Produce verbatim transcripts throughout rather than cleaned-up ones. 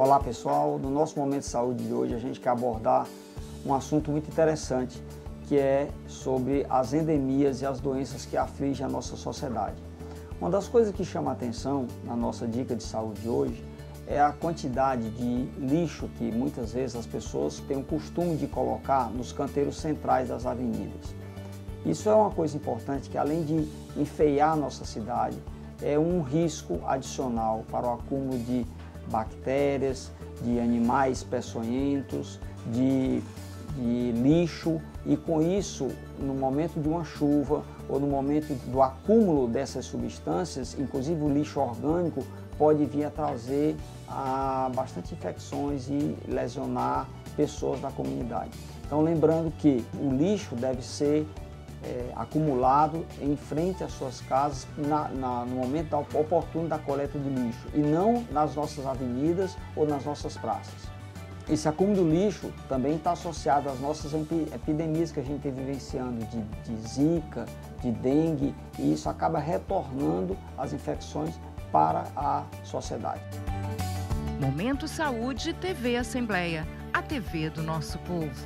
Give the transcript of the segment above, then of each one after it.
Olá pessoal, no nosso Momento de Saúde de hoje a gente quer abordar um assunto muito interessante, que é sobre as endemias e as doenças que afligem a nossa sociedade. Uma das coisas que chama a atenção na nossa dica de saúde de hoje é a quantidade de lixo que muitas vezes as pessoas têm o costume de colocar nos canteiros centrais das avenidas. Isso é uma coisa importante que, além de enfeiar a nossa cidade, é um risco adicional para o acúmulo de bactérias, de animais peçonhentos, de, de lixo, e com isso, no momento de uma chuva ou no momento do acúmulo dessas substâncias, inclusive o lixo orgânico, pode vir a trazer a, bastante infecções e lesionar pessoas da comunidade. Então, lembrando que o lixo deve ser É, acumulado em frente às suas casas na, na, no momento da, oportuno da coleta de lixo e não nas nossas avenidas ou nas nossas praças. Esse acúmulo de lixo também está associado às nossas epidemias que a gente tem vivenciando de, de zika, de dengue, e isso acaba retornando as infecções para a sociedade. Momento Saúde T V Assembleia, a T V do nosso povo.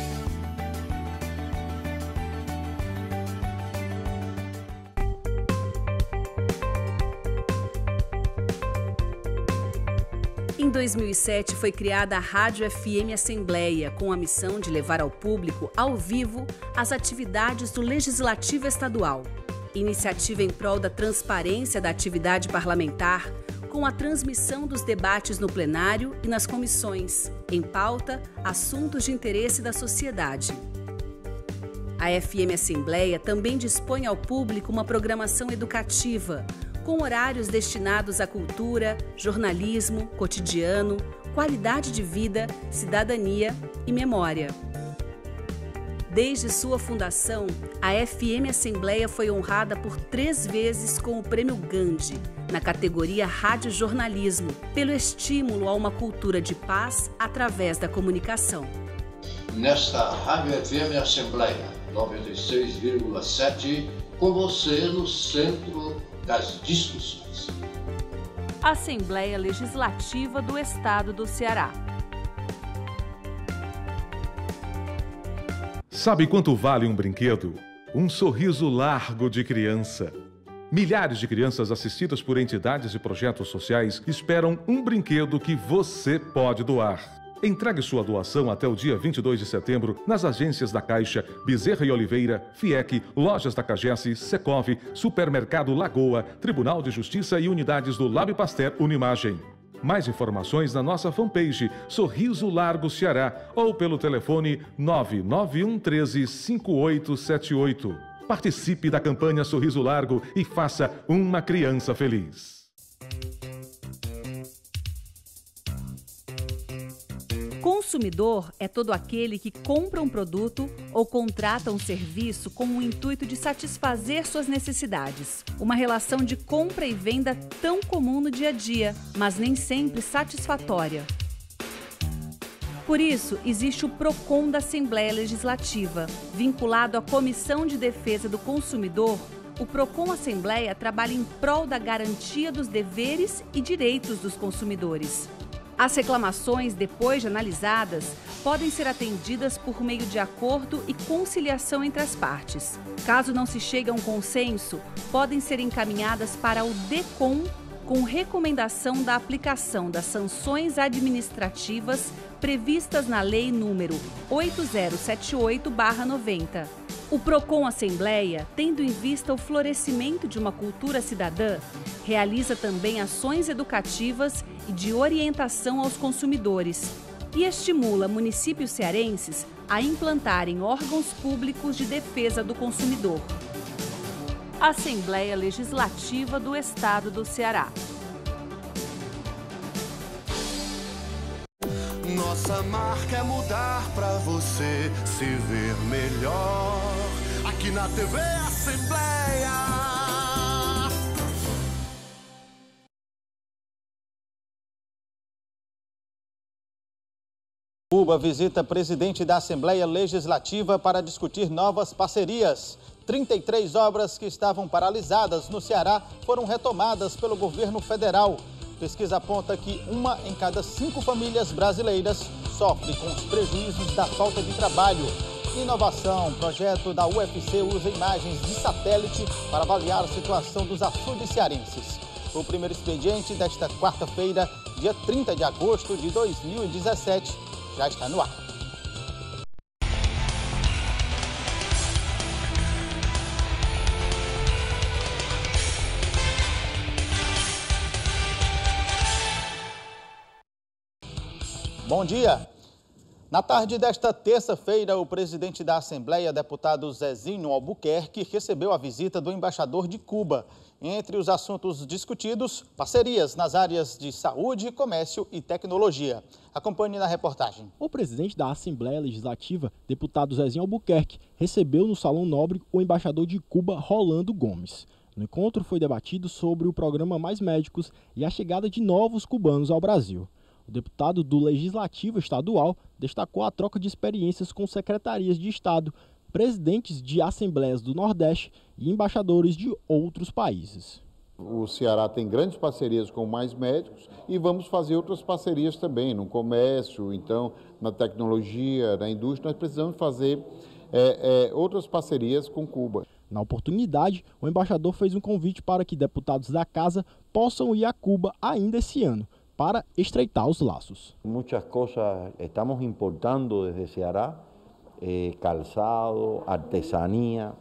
Em dois mil e sete foi criada a Rádio F M Assembleia, com a missão de levar ao público, ao vivo, as atividades do Legislativo Estadual. Iniciativa em prol da transparência da atividade parlamentar, com a transmissão dos debates no plenário e nas comissões. Em pauta, assuntos de interesse da sociedade. A F M Assembleia também dispõe ao público uma programação educativa, com horários destinados à cultura, jornalismo, cotidiano, qualidade de vida, cidadania e memória. Desde sua fundação, a F M Assembleia foi honrada por três vezes com o Prêmio Gandhi, na categoria Rádio Jornalismo, pelo estímulo a uma cultura de paz através da comunicação. Nesta Rádio F M Assembleia noventa e seis vírgula sete, com você no centro das discussões. Assembleia Legislativa do Estado do Ceará. Sabe quanto vale um brinquedo? Um sorriso largo de criança. Milhares de crianças assistidas por entidades e projetos sociais esperam um brinquedo que você pode doar. Entregue sua doação até o dia vinte e dois de setembro nas agências da Caixa, Bezerra e Oliveira, FIEC, Lojas da Cagesse, Secov, Supermercado Lagoa, Tribunal de Justiça e unidades do Lab Pasteur Unimagem. Mais informações na nossa fanpage Sorriso Largo Ceará ou pelo telefone nove nove um um três cinco oito sete oito. Participe da campanha Sorriso Largo e faça uma criança feliz. Consumidor é todo aquele que compra um produto ou contrata um serviço com o intuito de satisfazer suas necessidades. Uma relação de compra e venda tão comum no dia a dia, mas nem sempre satisfatória. Por isso, existe o PROCON da Assembleia Legislativa. Vinculado à Comissão de Defesa do Consumidor, o PROCON Assembleia trabalha em prol da garantia dos deveres e direitos dos consumidores. As reclamações, depois de analisadas, podem ser atendidas por meio de acordo e conciliação entre as partes. Caso não se chegue a um consenso, podem ser encaminhadas para o DECOM com recomendação da aplicação das sanções administrativas previstas na Lei número oito zero sete oito barra noventa. O PROCON Assembleia, tendo em vista o florescimento de uma cultura cidadã, realiza também ações educativas e de orientação aos consumidores e estimula municípios cearenses a implantarem órgãos públicos de defesa do consumidor. Assembleia Legislativa do Estado do Ceará. Nossa marca é mudar pra você se ver melhor. Aqui na T V Assembleia. Cuba visita presidente da Assembleia Legislativa para discutir novas parcerias. trinta e três obras que estavam paralisadas no Ceará foram retomadas pelo governo federal. Pesquisa aponta que uma em cada cinco famílias brasileiras sofre com os prejuízos da falta de trabalho. Inovação, projeto da U F C usa imagens de satélite para avaliar a situação dos açudes cearenses. O primeiro expediente desta quarta-feira, dia trinta de agosto de dois mil e dezessete, já está no ar. Bom dia! Na tarde desta terça-feira, o presidente da Assembleia, deputado Zezinho Albuquerque, recebeu a visita do embaixador de Cuba. Entre os assuntos discutidos, parcerias nas áreas de saúde, comércio e tecnologia. Acompanhe na reportagem. O presidente da Assembleia Legislativa, deputado Zezinho Albuquerque, recebeu no Salão Nobre o embaixador de Cuba, Rolando Gomes. No encontro foi debatido sobre o programa Mais Médicos e a chegada de novos cubanos ao Brasil. O deputado do Legislativo Estadual destacou a troca de experiências com secretarias de Estado, presidentes de assembleias do Nordeste e embaixadores de outros países. O Ceará tem grandes parcerias com Mais Médicos e vamos fazer outras parcerias também, no comércio, então, na tecnologia, na indústria. Nós precisamos fazer é, é, outras parcerias com Cuba. Na oportunidade, o embaixador fez um convite para que deputados da casa possam ir a Cuba ainda esse ano, para estreitar os laços. Muitas coisas estamos importando desde Ceará, eh, calçado, artesanía,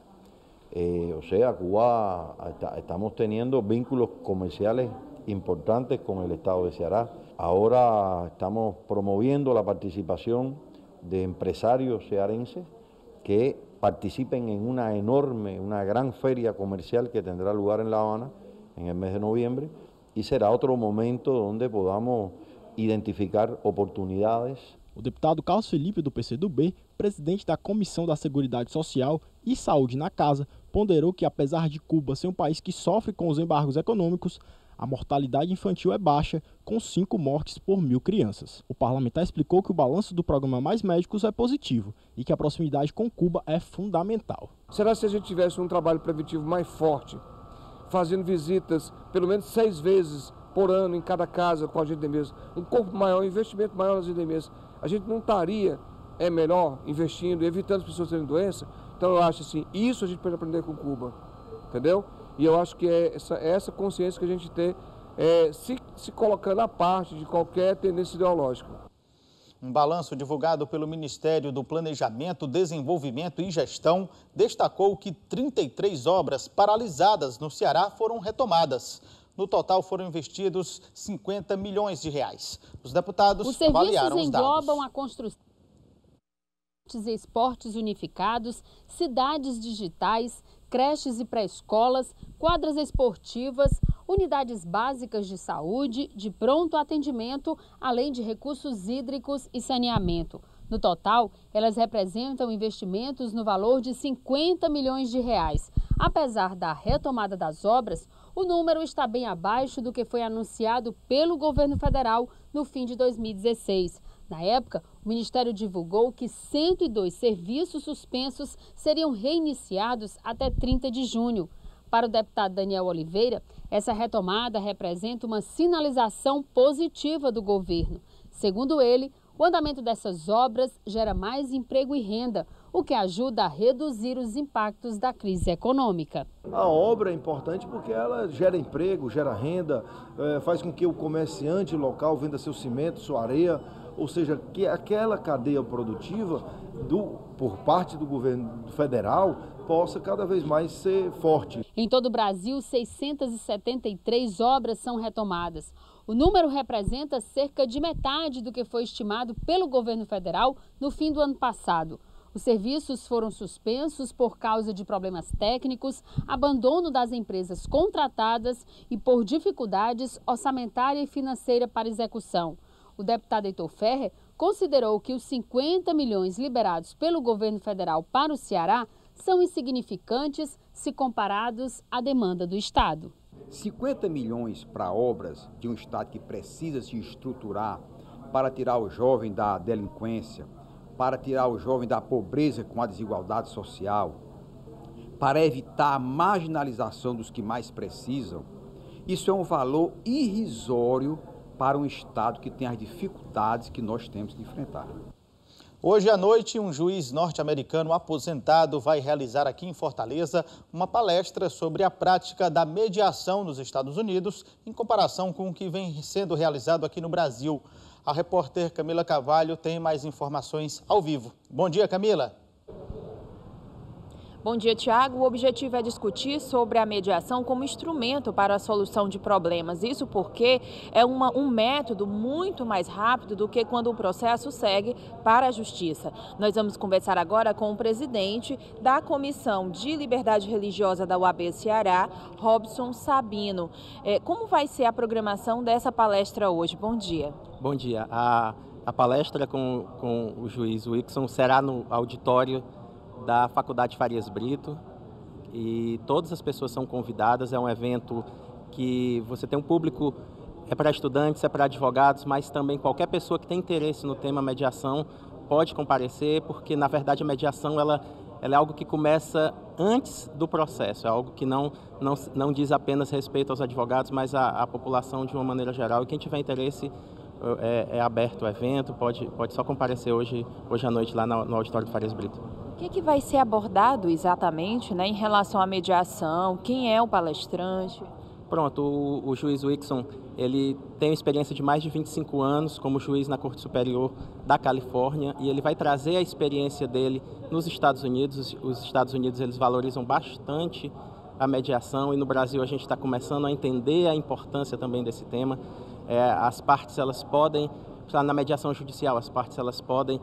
eh, o sea, Cuba, está, estamos teniendo vínculos comerciales importantes con el estado de Ceará. Ahora estamos promoviendo la participación de empresarios cearenses que participen en una enorme, una gran feria comercial que tendrá lugar en La Habana en el mes de noviembre. E será outro momento onde podamos identificar oportunidades. O deputado Carlos Felipe, do P C do B, presidente da Comissão da Seguridade Social e Saúde na Casa, ponderou que, apesar de Cuba ser um país que sofre com os embargos econômicos, a mortalidade infantil é baixa, com cinco mortes por mil crianças. O parlamentar explicou que o balanço do programa Mais Médicos é positivo e que a proximidade com Cuba é fundamental. Será se a gente tivesse um trabalho preventivo mais forte, fazendo visitas pelo menos seis vezes por ano em cada casa com as endemias, um corpo maior, um investimento maior nas endemias, a gente não estaria, é melhor, investindo, evitando as pessoas terem doença? Então eu acho assim, isso a gente pode aprender com Cuba, entendeu? E eu acho que é essa, essa consciência que a gente tem, é, se, se colocando à parte de qualquer tendência ideológica. Um balanço divulgado pelo Ministério do Planejamento, Desenvolvimento e Gestão destacou que trinta e três obras paralisadas no Ceará foram retomadas. No total foram investidos cinquenta milhões de reais. Os deputados avaliaram os dados. Os serviços englobam a construção de esportes unificados, cidades digitais, creches e pré-escolas, quadras esportivas, unidades básicas de saúde, de pronto atendimento, além de recursos hídricos e saneamento. No total, elas representam investimentos no valor de cinquenta milhões de reais. Apesar da retomada das obras, o número está bem abaixo do que foi anunciado pelo governo federal no fim de dois mil e dezesseis. Na época, o Ministério divulgou que cento e dois serviços suspensos seriam reiniciados até trinta de junho. Para o deputado Daniel Oliveira, essa retomada representa uma sinalização positiva do governo. Segundo ele, o andamento dessas obras gera mais emprego e renda, o que ajuda a reduzir os impactos da crise econômica. A obra é importante porque ela gera emprego, gera renda, é, faz com que o comerciante local venda seu cimento, sua areia, ou seja, que aquela cadeia produtiva do, por parte do governo federal possa cada vez mais ser forte. Em todo o Brasil, seiscentas e setenta e três obras são retomadas. O número representa cerca de metade do que foi estimado pelo governo federal no fim do ano passado. Os serviços foram suspensos por causa de problemas técnicos, abandono das empresas contratadas e por dificuldades orçamentária e financeira para execução. O deputado Heitor Ferrer considerou que os cinquenta milhões liberados pelo governo federal para o Ceará são insignificantes se comparados à demanda do Estado. cinquenta milhões para obras de um Estado que precisa se estruturar para tirar o jovem da delinquência, para tirar o jovem da pobreza com a desigualdade social, para evitar a marginalização dos que mais precisam. Isso é um valor irrisório para um Estado que tem as dificuldades que nós temos que enfrentar. Hoje à noite, um juiz norte-americano aposentado vai realizar aqui em Fortaleza uma palestra sobre a prática da mediação nos Estados Unidos em comparação com o que vem sendo realizado aqui no Brasil. A repórter Camila Carvalho tem mais informações ao vivo. Bom dia, Camila. Bom dia, Tiago. O objetivo é discutir sobre a mediação como instrumento para a solução de problemas. Isso porque é uma, um método muito mais rápido do que quando o processo segue para a justiça. Nós vamos conversar agora com o presidente da Comissão de Liberdade Religiosa da U A B Ceará, Robson Sabino. É, como vai ser a programação dessa palestra hoje? Bom dia. Bom dia. A, a palestra com, com o juiz Wixson será no auditório da Faculdade Farias Brito e todas as pessoas são convidadas. É um evento que você tem um público, é para estudantes, é para advogados, mas também qualquer pessoa que tem interesse no tema mediação pode comparecer, porque na verdade a mediação ela, ela é algo que começa antes do processo, é algo que não, não, não diz apenas respeito aos advogados, mas à, à população de uma maneira geral. E quem tiver interesse, é, é aberto o evento, pode, pode só comparecer hoje, hoje à noite lá no, no auditório do Farias Brito. O que, que vai ser abordado exatamente, né, em relação à mediação? Quem é o palestrante? Pronto, o, o juiz Wixson, ele tem experiência de mais de vinte e cinco anos como juiz na Corte Superior da Califórnia e ele vai trazer a experiência dele nos Estados Unidos. Os, os Estados Unidos, eles valorizam bastante a mediação e no Brasil a gente está começando a entender a importância também desse tema. É, as partes, elas podem, na mediação judicial, as partes, elas podem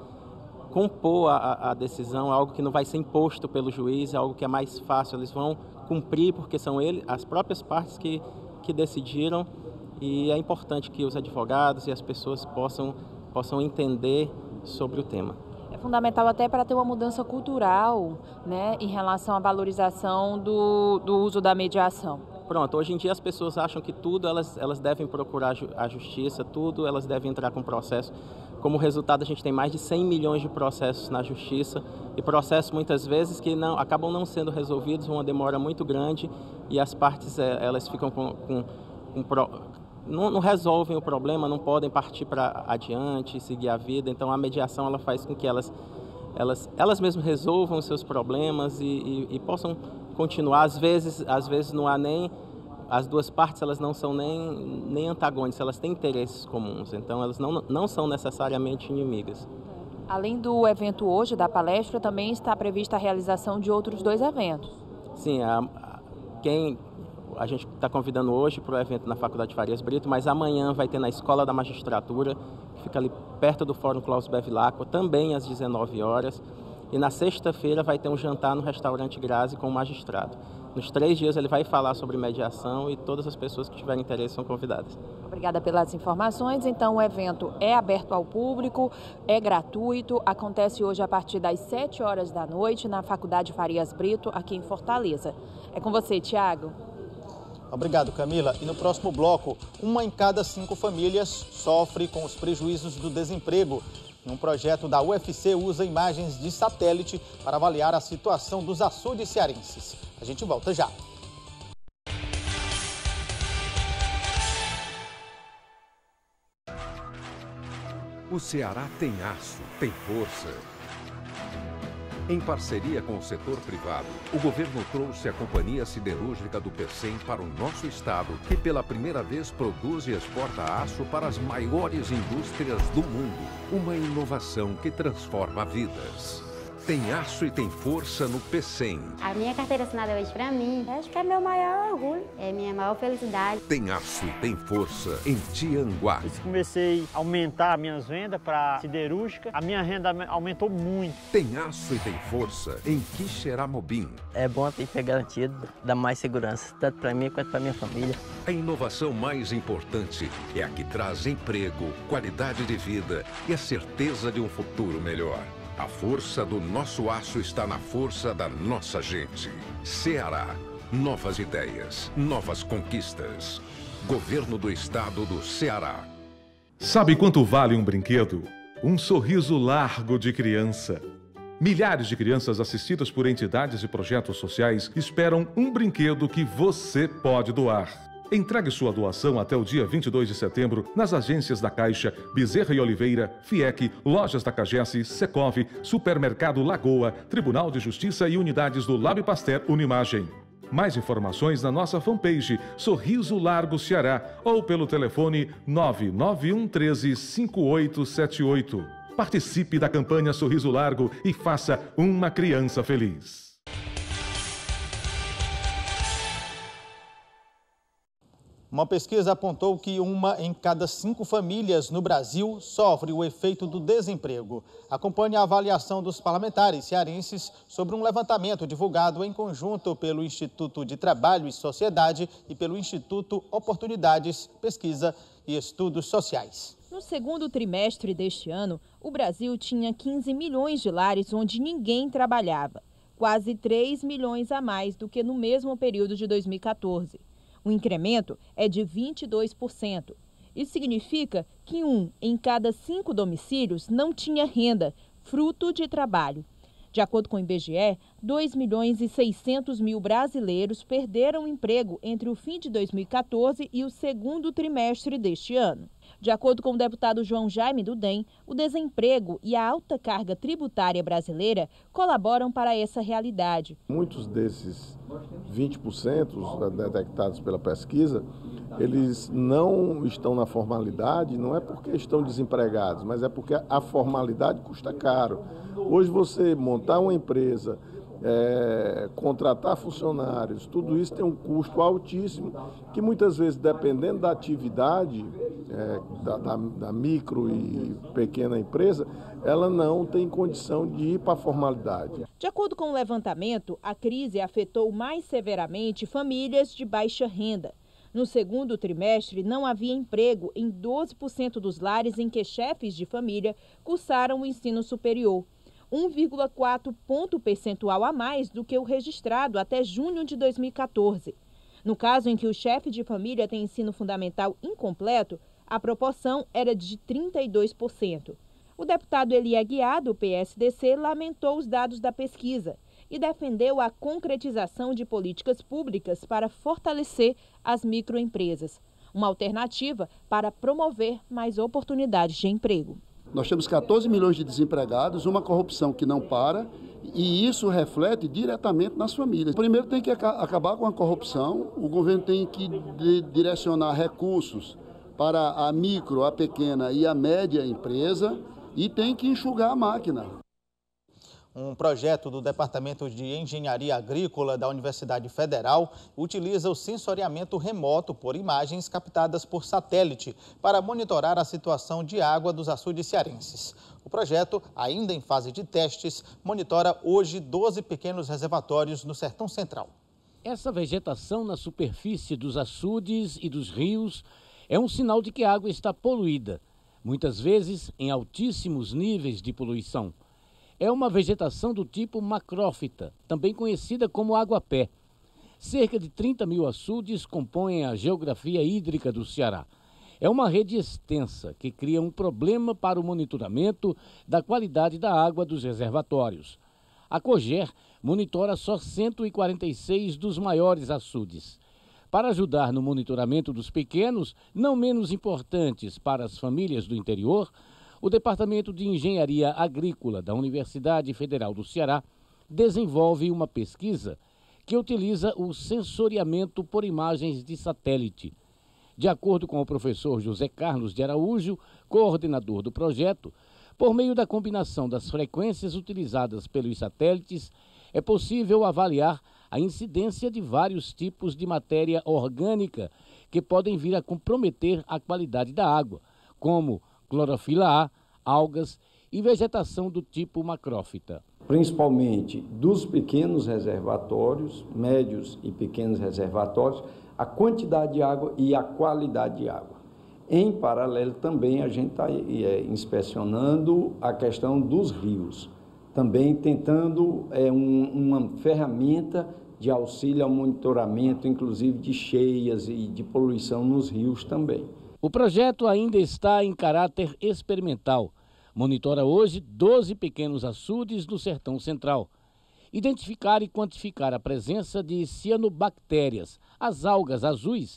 compor a, a decisão, algo que não vai ser imposto pelo juiz, é algo que é mais fácil, eles vão cumprir porque são ele, as próprias partes que, que decidiram, e é importante que os advogados e as pessoas possam, possam entender sobre o tema. É fundamental até para ter uma mudança cultural, né, em relação à valorização do, do uso da mediação. Pronto, hoje em dia as pessoas acham que tudo elas, elas devem procurar a justiça, tudo elas devem entrar com processo. Como resultado, a gente tem mais de cem milhões de processos na justiça e processos muitas vezes que não, acabam não sendo resolvidos, uma demora muito grande e as partes elas ficam com, com, com pro, não, não resolvem o problema, não podem partir para adiante, seguir a vida. Então a mediação ela faz com que elas, elas, elas mesmas resolvam os seus problemas e, e, e possam continuar. Às vezes, às vezes não há nem... As duas partes elas não são nem, nem antagônicas, elas têm interesses comuns, então elas não, não são necessariamente inimigas. Além do evento hoje, da palestra, também está prevista a realização de outros dois eventos. Sim, a, a, quem, a gente está convidando hoje para o evento na Faculdade Farias Brito, mas amanhã vai ter na Escola da Magistratura, que fica ali perto do Fórum Klaus Bevilacqua, também às dezenove horas. E na sexta-feira vai ter um jantar no restaurante Grazi com o magistrado. Nos três dias ele vai falar sobre mediação e todas as pessoas que tiverem interesse são convidadas. Obrigada pelas informações. Então o evento é aberto ao público, é gratuito, acontece hoje a partir das sete horas da noite na Faculdade Farias Brito, aqui em Fortaleza. É com você, Tiago. Obrigado, Camila. E no próximo bloco, uma em cada cinco famílias sofre com os prejuízos do desemprego. Um projeto da U F C usa imagens de satélite para avaliar a situação dos açudes cearenses. A gente volta já. O Ceará tem aço, tem força. Em parceria com o setor privado, o governo trouxe a Companhia Siderúrgica do Pecém para o nosso estado, que pela primeira vez produz e exporta aço para as maiores indústrias do mundo. Uma inovação que transforma vidas. Tem aço e tem força no Pecém. A minha carteira assinada hoje para mim, acho que é meu maior orgulho, é minha maior felicidade. Tem aço e tem força em Tianguá. Eu comecei a aumentar minhas vendas para siderúrgica, a minha renda aumentou muito. Tem aço e tem força em Quixeramobim. É bom ter que garantido, dá mais segurança, tanto para mim quanto para minha família. A inovação mais importante é a que traz emprego, qualidade de vida e a certeza de um futuro melhor. A força do nosso aço está na força da nossa gente. Ceará. Novas ideias, novas conquistas. Governo do Estado do Ceará. Sabe quanto vale um brinquedo? Um sorriso largo de criança. Milhares de crianças assistidas por entidades e projetos sociais esperam um brinquedo que você pode doar. Entregue sua doação até o dia vinte e dois de setembro nas agências da Caixa, Bezerra e Oliveira, FIEC, Lojas da Cagesse, Secov, Supermercado Lagoa, Tribunal de Justiça e unidades do Lab Pasteur Unimagem. Mais informações na nossa fanpage Sorriso Largo Ceará ou pelo telefone nove nove um um três cinco oito sete oito. Participe da campanha Sorriso Largo e faça uma criança feliz. Uma pesquisa apontou que uma em cada cinco famílias no Brasil sofre o efeito do desemprego. Acompanhe a avaliação dos parlamentares cearenses sobre um levantamento divulgado em conjunto pelo Instituto de Trabalho e Sociedade e pelo Instituto Oportunidades, Pesquisa e Estudos Sociais. No segundo trimestre deste ano, o Brasil tinha quinze milhões de lares onde ninguém trabalhava, quase três milhões a mais do que no mesmo período de dois mil e quatorze. O incremento é de vinte e dois por cento. Isso significa que um em cada cinco domicílios não tinha renda, fruto de trabalho. De acordo com o I B G E, dois milhões e seiscentos mil brasileiros perderam o emprego entre o fim de dois mil e quatorze e o segundo trimestre deste ano. De acordo com o deputado João Jaime do D E M, o desemprego e a alta carga tributária brasileira colaboram para essa realidade. Muitos desses vinte por cento detectados pela pesquisa, eles não estão na formalidade, não é porque estão desempregados, mas é porque a formalidade custa caro. Hoje você montar uma empresa, é, contratar funcionários, tudo isso tem um custo altíssimo, que muitas vezes, dependendo da atividade é, da, da, da micro e pequena empresa, ela não tem condição de ir para a formalidade. De acordo com o levantamento, a crise afetou mais severamente famílias de baixa renda. No segundo trimestre, não havia emprego em doze por cento dos lares em que chefes de família cursaram o ensino superior, um vírgula quatro ponto percentual a mais do que o registrado até junho de dois mil e quatorze. No caso em que o chefe de família tem ensino fundamental incompleto, a proporção era de trinta e dois por cento. O deputado Eli Aguiar, do P S D C, lamentou os dados da pesquisa e defendeu a concretização de políticas públicas para fortalecer as microempresas, uma alternativa para promover mais oportunidades de emprego. Nós temos quatorze milhões de desempregados, uma corrupção que não para, e isso reflete diretamente nas famílias. Primeiro tem que acabar com a corrupção, o governo tem que direcionar recursos para a micro, a pequena e a média empresa e tem que enxugar a máquina. Um projeto do Departamento de Engenharia Agrícola da Universidade Federal utiliza o sensoriamento remoto por imagens captadas por satélite para monitorar a situação de água dos açudes cearenses. O projeto, ainda em fase de testes, monitora hoje doze pequenos reservatórios no Sertão Central. Essa vegetação na superfície dos açudes e dos rios é um sinal de que a água está poluída, muitas vezes em altíssimos níveis de poluição. É uma vegetação do tipo macrófita, também conhecida como água-pé. Cerca de trinta mil açudes compõem a geografia hídrica do Ceará. É uma rede extensa que cria um problema para o monitoramento da qualidade da água dos reservatórios. A COGER monitora só cento e quarenta e seis dos maiores açudes. Para ajudar no monitoramento dos pequenos, não menos importantes para as famílias do interior, o Departamento de Engenharia Agrícola da Universidade Federal do Ceará desenvolve uma pesquisa que utiliza o sensoriamento por imagens de satélite. De acordo com o professor José Carlos de Araújo, coordenador do projeto, por meio da combinação das frequências utilizadas pelos satélites, é possível avaliar a incidência de vários tipos de matéria orgânica que podem vir a comprometer a qualidade da água, como clorofila A, algas e vegetação do tipo macrófita. Principalmente dos pequenos reservatórios, médios e pequenos reservatórios, a quantidade de água e a qualidade de água. Em paralelo também a gente está é, inspecionando a questão dos rios, também tentando é, um, uma ferramenta de auxílio ao monitoramento, inclusive de cheias e de poluição nos rios também. O projeto ainda está em caráter experimental. Monitora hoje doze pequenos açudes no Sertão Central. Identificar e quantificar a presença de cianobactérias, as algas azuis,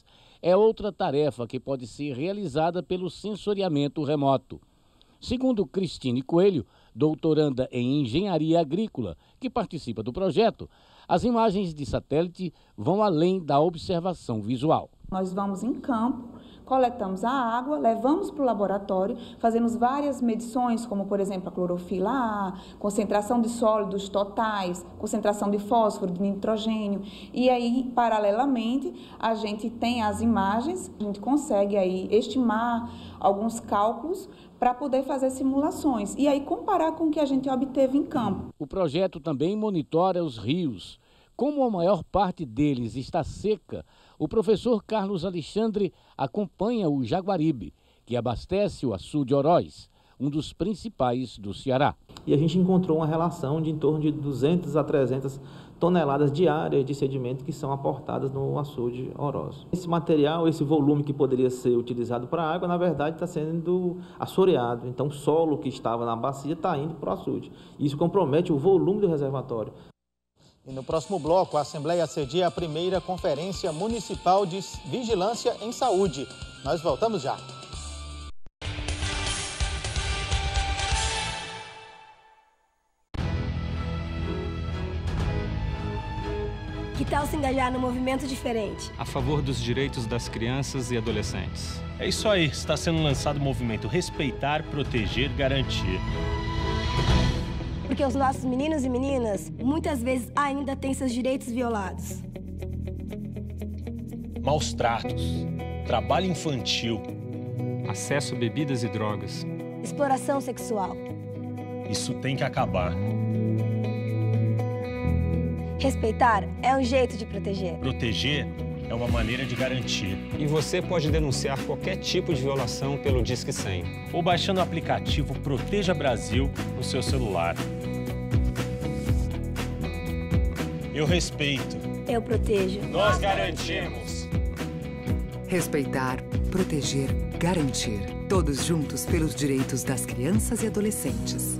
é outra tarefa que pode ser realizada pelo sensoriamento remoto. Segundo Cristine Coelho, doutoranda em engenharia agrícola, que participa do projeto, as imagens de satélite vão além da observação visual. Nós vamos em campo, coletamos a água, levamos para o laboratório, fazemos várias medições, como por exemplo a clorofila A, concentração de sólidos totais, concentração de fósforo, de nitrogênio, e aí, paralelamente, a gente tem as imagens, a gente consegue aí estimar alguns cálculos para poder fazer simulações e aí comparar com o que a gente obteve em campo. O projeto também monitora os rios. Como a maior parte deles está seca, o professor Carlos Alexandre acompanha o Jaguaribe, que abastece o açude Oroz, um dos principais do Ceará. E a gente encontrou uma relação de em torno de duzentas a trezentas toneladas diárias de sedimento que são aportadas no açude Oroz. Esse material, esse volume que poderia ser utilizado para água, na verdade está sendo assoreado. Então o solo que estava na bacia está indo para o açude. Isso compromete o volume do reservatório. E no próximo bloco, a Assembleia cedia a primeira Conferência Municipal de Vigilância em Saúde. Nós voltamos já. Que tal se engajar num movimento diferente? A favor dos direitos das crianças e adolescentes. É isso aí, está sendo lançado o movimento Respeitar, Proteger, Garantir. Porque os nossos meninos e meninas, muitas vezes, ainda têm seus direitos violados. Maus tratos, trabalho infantil, acesso a bebidas e drogas, exploração sexual. Isso tem que acabar. Respeitar é um jeito de proteger. Proteger é uma maneira de garantir. E você pode denunciar qualquer tipo de violação pelo Disque cem. Ou baixando o aplicativo Proteja Brasil no seu celular. Eu respeito. Eu protejo. Nós garantimos. Respeitar, proteger, garantir. Todos juntos pelos direitos das crianças e adolescentes.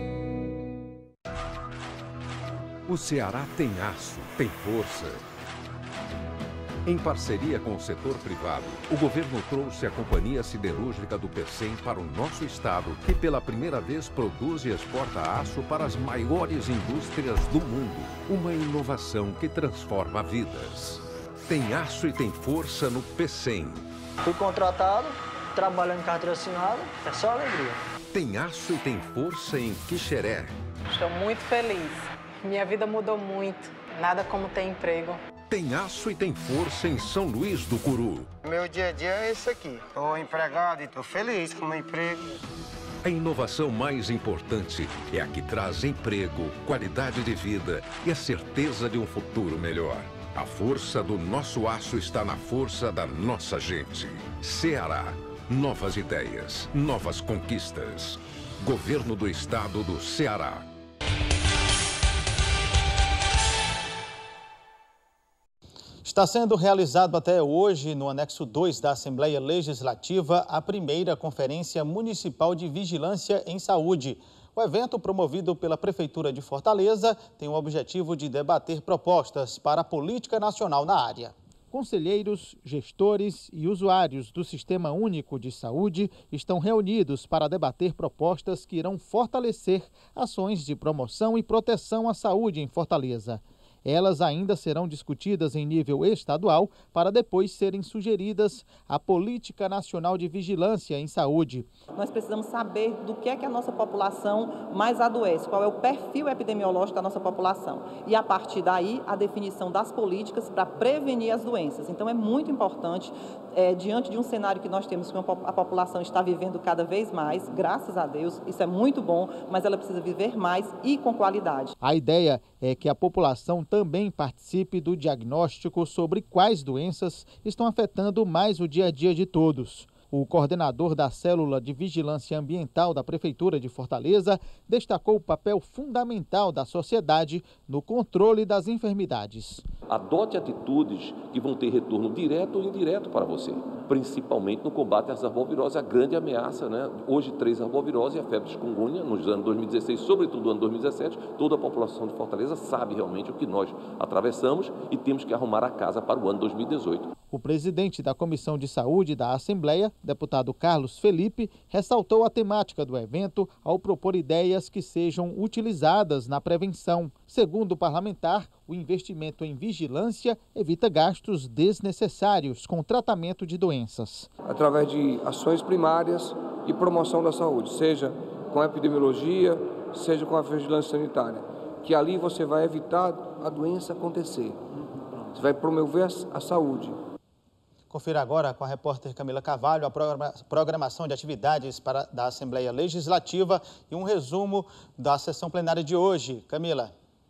O Ceará tem aço, tem força. Em parceria com o setor privado, o governo trouxe a Companhia Siderúrgica do Pecém para o nosso estado, que pela primeira vez produz e exporta aço para as maiores indústrias do mundo. Uma inovação que transforma vidas. Tem aço e tem força no Pecém. Fui contratado, trabalhando em carteira assinada, é só alegria. Tem aço e tem força em Quixeré. Estou muito feliz. Minha vida mudou muito. Nada como ter emprego. Tem aço e tem força em São Luís do Curu. Meu dia a dia é esse aqui. Estou empregado e estou feliz com o meu emprego. A inovação mais importante é a que traz emprego, qualidade de vida e a certeza de um futuro melhor. A força do nosso aço está na força da nossa gente. Ceará. Novas ideias, novas conquistas. Governo do Estado do Ceará. Está sendo realizado até hoje, no anexo dois da Assembleia Legislativa, a primeira Conferência Municipal de Vigilância em Saúde. O evento, promovido pela Prefeitura de Fortaleza, tem o objetivo de debater propostas para a política nacional na área. Conselheiros, gestores e usuários do Sistema Único de Saúde estão reunidos para debater propostas que irão fortalecer ações de promoção e proteção à saúde em Fortaleza. Elas ainda serão discutidas em nível estadual para depois serem sugeridas à Política Nacional de Vigilância em Saúde. Nós precisamos saber do que é que a nossa população mais adoece, qual é o perfil epidemiológico da nossa população. E a partir daí, a definição das políticas para prevenir as doenças. Então é muito importante, é, diante de um cenário que nós temos, que a população está vivendo cada vez mais, graças a Deus, isso é muito bom, mas ela precisa viver mais e com qualidade. A ideia é que a população também participe do diagnóstico sobre quais doenças estão afetando mais o dia a dia de todos. O coordenador da Célula de Vigilância Ambiental da Prefeitura de Fortaleza destacou o papel fundamental da sociedade no controle das enfermidades. Adote atitudes que vão ter retorno direto ou indireto para você, principalmente no combate às arboviroses, a grande ameaça, né? Hoje, três arboviroses e a febre de chikungunya, nos anos dois mil e dezesseis, sobretudo no ano dois mil e dezessete, toda a população de Fortaleza sabe realmente o que nós atravessamos e temos que arrumar a casa para o ano dois mil e dezoito. O presidente da Comissão de Saúde da Assembleia, deputado Carlos Felipe, ressaltou a temática do evento ao propor ideias que sejam utilizadas na prevenção. Segundo o parlamentar, o investimento em vigilância evita gastos desnecessários com o tratamento de doenças. Através de ações primárias e promoção da saúde, seja com a epidemiologia, seja com a vigilância sanitária, que ali você vai evitar a doença acontecer. Você vai promover a saúde. Confira agora com a repórter Camila Carvalho a programação de atividades para, da Assembleia Legislativa e um resumo da sessão plenária de hoje. Camila.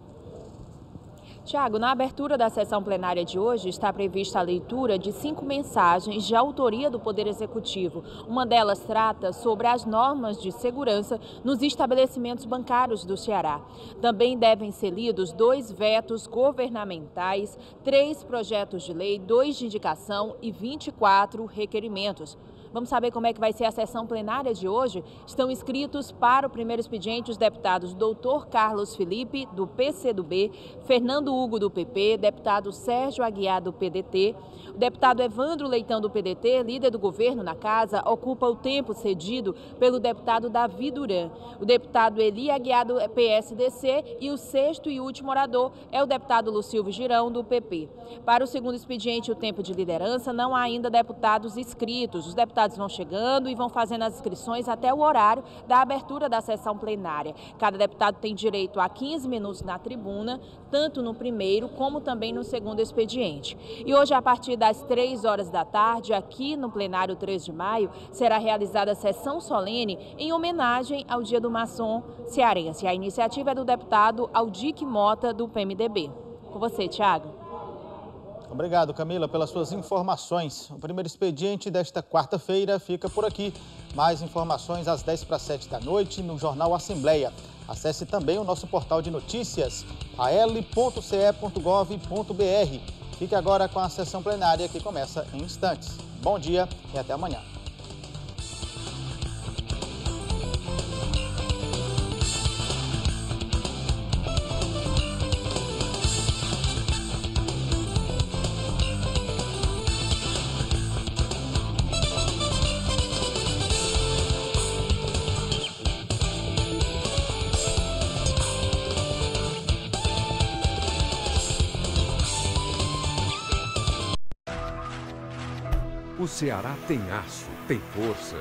Tiago, na abertura da sessão plenária de hoje está prevista a leitura de cinco mensagens de autoria do Poder Executivo. Uma delas trata sobre as normas de segurança nos estabelecimentos bancários do Ceará. Também devem ser lidos dois vetos governamentais, três projetos de lei, dois de indicação e vinte e quatro requerimentos. Vamos saber como é que vai ser a sessão plenária de hoje? Estão inscritos para o primeiro expediente os deputados doutor Carlos Felipe, do P C do B, Fernando Hugo, do P P, deputado Sérgio Aguiar, do P D T, o deputado Evandro Leitão, do P D T, líder do governo na casa, ocupa o tempo cedido pelo deputado Davi Duran. O deputado Eli Aguiar, do P S D C, e o sexto e último orador é o deputado Lucilvio Girão, do P P. Para o segundo expediente, o tempo de liderança, não há ainda deputados inscritos. Os deputados vão chegando e vão fazendo as inscrições até o horário da abertura da sessão plenária. Cada deputado tem direito a quinze minutos na tribuna, tanto no primeiro como também no segundo expediente. E hoje, a partir das três horas da tarde, aqui no plenário três de maio, será realizada a sessão solene em homenagem ao Dia do Maçom Cearense. A iniciativa é do deputado Aldique Mota, do P M D B. Com você, Tiago. Obrigado, Camila, pelas suas informações. O primeiro expediente desta quarta-feira fica por aqui. Mais informações às dez para sete da noite no Jornal Assembleia. Acesse também o nosso portal de notícias, a l ponto c e ponto gov ponto b r. Fique agora com a sessão plenária que começa em instantes. Bom dia e até amanhã. O Ceará tem aço, tem força.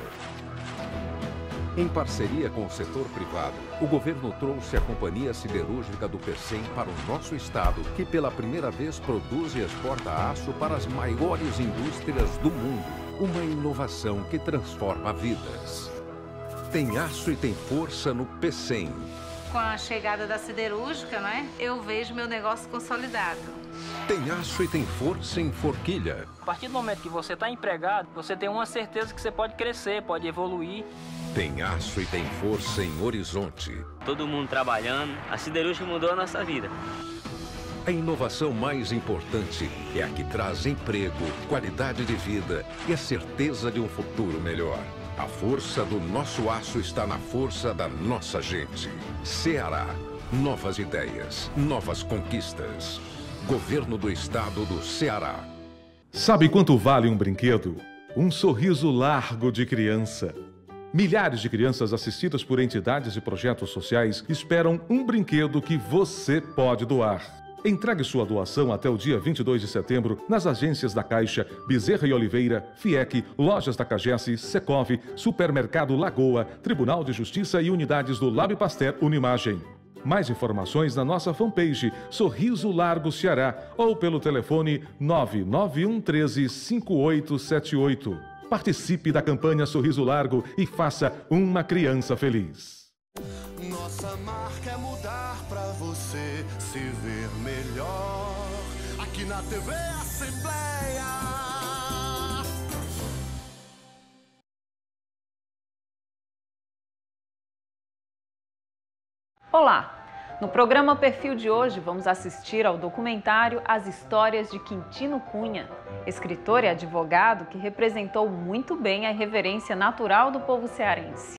Em parceria com o setor privado, o governo trouxe a Companhia Siderúrgica do Pecém para o nosso estado, que pela primeira vez produz e exporta aço para as maiores indústrias do mundo. Uma inovação que transforma vidas. Tem aço e tem força no Pecém. Com a chegada da siderúrgica, né, eu vejo meu negócio consolidado. Tem aço e tem força em Forquilha. A partir do momento que você está empregado, você tem uma certeza que você pode crescer, pode evoluir. Tem aço e tem força em Horizonte. Todo mundo trabalhando, a siderúrgica mudou a nossa vida. A inovação mais importante é a que traz emprego, qualidade de vida e a certeza de um futuro melhor. A força do nosso aço está na força da nossa gente. Ceará. Novas ideias, novas conquistas. Governo do Estado do Ceará. Sabe quanto vale um brinquedo? Um sorriso largo de criança. Milhares de crianças assistidas por entidades e projetos sociais esperam um brinquedo que você pode doar. Entregue sua doação até o dia vinte e dois de setembro nas agências da Caixa, Bezerra e Oliveira, FIEC, Lojas da Cagesse, Secov, Supermercado Lagoa, Tribunal de Justiça e unidades do Lab Pasteur Unimagem. Mais informações na nossa fanpage Sorriso Largo Ceará ou pelo telefone nove nove um um três cinco oito sete oito. Participe da campanha Sorriso Largo e faça uma criança feliz. Nossa marca é mudar pra você se ver melhor. Aqui na T V Assembleia. Olá! No programa Perfil de hoje vamos assistir ao documentário As Histórias de Quintino Cunha, escritor e advogado que representou muito bem a irreverência natural do povo cearense.